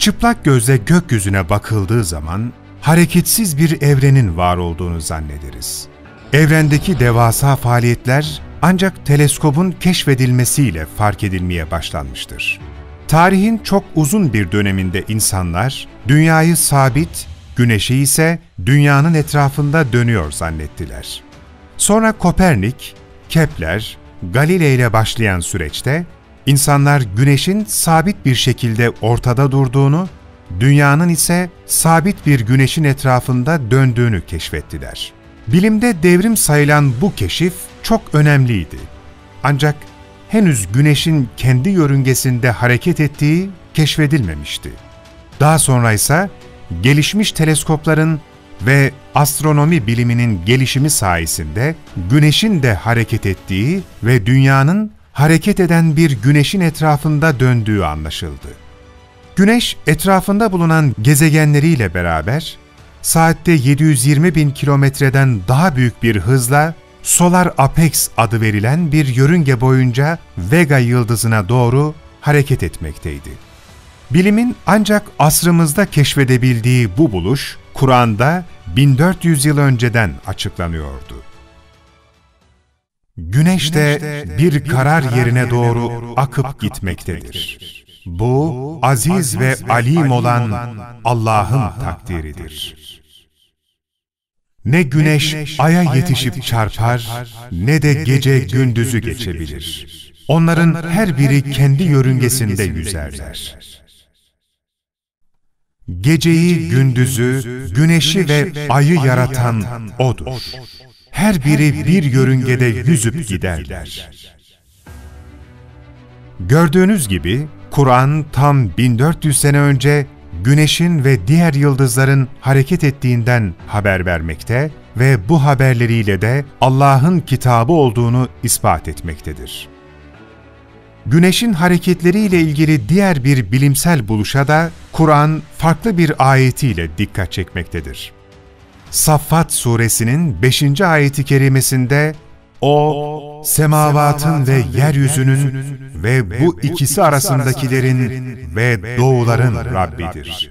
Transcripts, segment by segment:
Çıplak gözle gökyüzüne bakıldığı zaman hareketsiz bir evrenin var olduğunu zannederiz. Evrendeki devasa faaliyetler ancak teleskobun keşfedilmesiyle fark edilmeye başlanmıştır. Tarihin çok uzun bir döneminde insanlar dünyayı sabit, güneşi ise dünyanın etrafında dönüyor zannettiler. Sonra Kopernik, Kepler, Galilei ile başlayan süreçte insanlar güneşin sabit bir şekilde ortada durduğunu, dünyanın ise sabit bir güneşin etrafında döndüğünü keşfettiler. Bilimde devrim sayılan bu keşif çok önemliydi. Ancak henüz güneşin kendi yörüngesinde hareket ettiği keşfedilmemişti. Daha sonra ise gelişmiş teleskopların ve astronomi biliminin gelişimi sayesinde güneşin de hareket ettiği ve dünyanın hareket eden bir güneşin etrafında döndüğü anlaşıldı. Güneş etrafında bulunan gezegenleriyle beraber saatte 720 bin kilometreden daha büyük bir hızla Solar Apex adı verilen bir yörünge boyunca Vega yıldızına doğru hareket etmekteydi. Bilimin ancak asrımızda keşfedebildiği bu buluş, Kur'an'da 1400 yıl önceden açıklanıyordu. Güneş de bir karar yerine doğru akıp gitmektedir. Bu, aziz ve alim olan Allah'ın takdiridir. Ne güneş aya yetişip çarpar, ne de gece gündüzü geçebilir. Onların her biri kendi yörüngesinde yüzerler. Geceyi, gündüzü, güneşi ve ayı yaratan O'dur. Her biri bir yörüngede yüzüp giderler. Gördüğünüz gibi, Kur'an tam 1400 sene önce Güneşin ve diğer yıldızların hareket ettiğinden haber vermekte ve bu haberleriyle de Allah'ın kitabı olduğunu ispat etmektedir. Güneşin hareketleriyle ilgili diğer bir bilimsel buluşa da Kur'an farklı bir ayetiyle dikkat çekmektedir. Saffat suresinin 5. ayeti kerimesinde O, semavatın ve yeryüzünün ve bu ikisi arasındakilerin ve doğuların Rabbidir.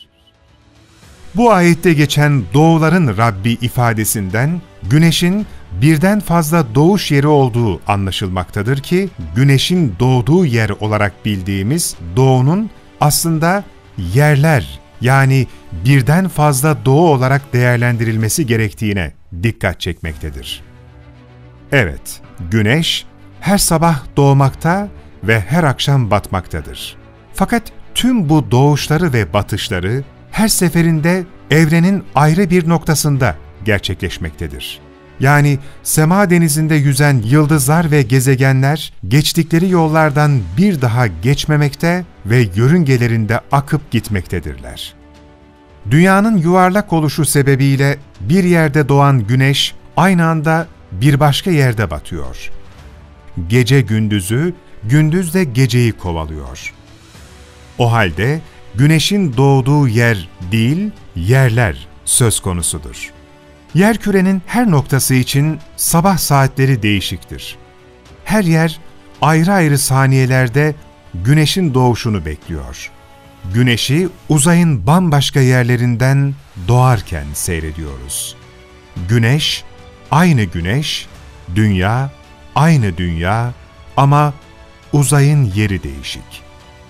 Bu ayette geçen doğuların Rabbi ifadesinden güneşin birden fazla doğuş yeri olduğu anlaşılmaktadır ki, güneşin doğduğu yer olarak bildiğimiz doğunun aslında yerler, yani birden fazla doğu olarak değerlendirilmesi gerektiğine dikkat çekmektedir. Evet, güneş her sabah doğmakta ve her akşam batmaktadır. Fakat tüm bu doğuşları ve batışları her seferinde evrenin ayrı bir noktasında gerçekleşmektedir. Yani sema denizinde yüzen yıldızlar ve gezegenler geçtikleri yollardan bir daha geçmemekte ve yörüngelerinde akıp gitmektedirler. Dünyanın yuvarlak oluşu sebebiyle bir yerde doğan güneş aynı anda bir başka yerde batıyor. Gece gündüzü, gündüz de geceyi kovalıyor. O halde güneşin doğduğu yer değil, yerler söz konusudur. Yerkürenin her noktası için sabah saatleri değişiktir. Her yer ayrı ayrı saniyelerde güneşin doğuşunu bekliyor. Güneşi uzayın bambaşka yerlerinden doğarken seyrediyoruz. Güneş, aynı güneş, dünya, aynı dünya ama uzayın yeri değişik.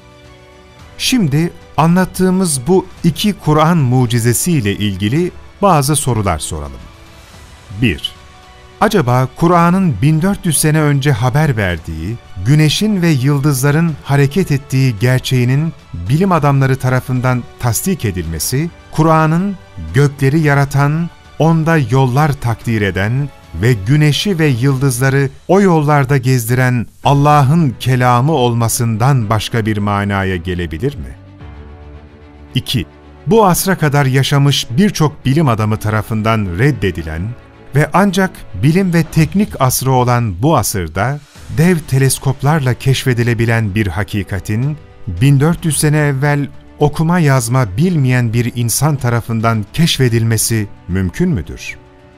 Şimdi anlattığımız bu iki Kur'an mucizesiyle ilgili bazı sorular soralım. 1. Acaba Kur'an'ın 1400 sene önce haber verdiği, güneşin ve yıldızların hareket ettiği gerçeğinin bilim adamları tarafından tasdik edilmesi, Kur'an'ın gökleri yaratan, onda yollar takdir eden ve güneşi ve yıldızları o yollarda gezdiren Allah'ın kelamı olmasından başka bir manaya gelebilir mi? 2. Bu asra kadar yaşamış birçok bilim adamı tarafından reddedilen ve ancak bilim ve teknik asrı olan bu asırda dev teleskoplarla keşfedilebilen bir hakikatin 1400 sene evvel okuma yazma bilmeyen bir insan tarafından keşfedilmesi mümkün müdür?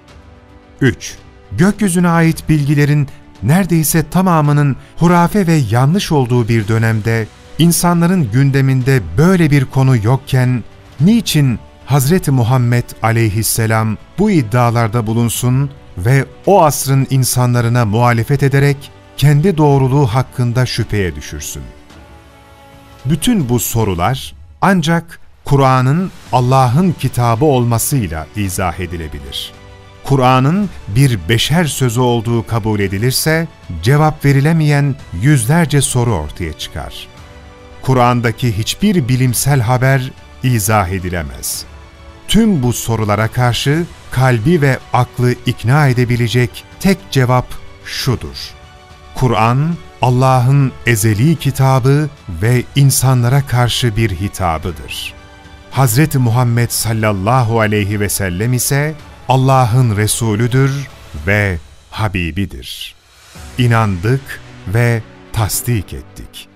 3. Gökyüzüne ait bilgilerin neredeyse tamamının hurafe ve yanlış olduğu bir dönemde İnsanların gündeminde böyle bir konu yokken, niçin Hz. Muhammed aleyhisselam bu iddialarda bulunsun ve o asrın insanlarına muhalefet ederek kendi doğruluğu hakkında şüpheye düşürsün? Bütün bu sorular ancak Kur'an'ın Allah'ın kitabı olmasıyla izah edilebilir. Kur'an'ın bir beşer sözü olduğu kabul edilirse, cevap verilemeyen yüzlerce soru ortaya çıkar. Kur'an'daki hiçbir bilimsel haber izah edilemez. Tüm bu sorulara karşı kalbi ve aklı ikna edebilecek tek cevap şudur: Kur'an, Allah'ın ezeli kitabı ve insanlara karşı bir hitabıdır. Hz. Muhammed sallallahu aleyhi ve sellem ise Allah'ın Resulüdür ve Habibidir. İnandık ve tasdik ettik.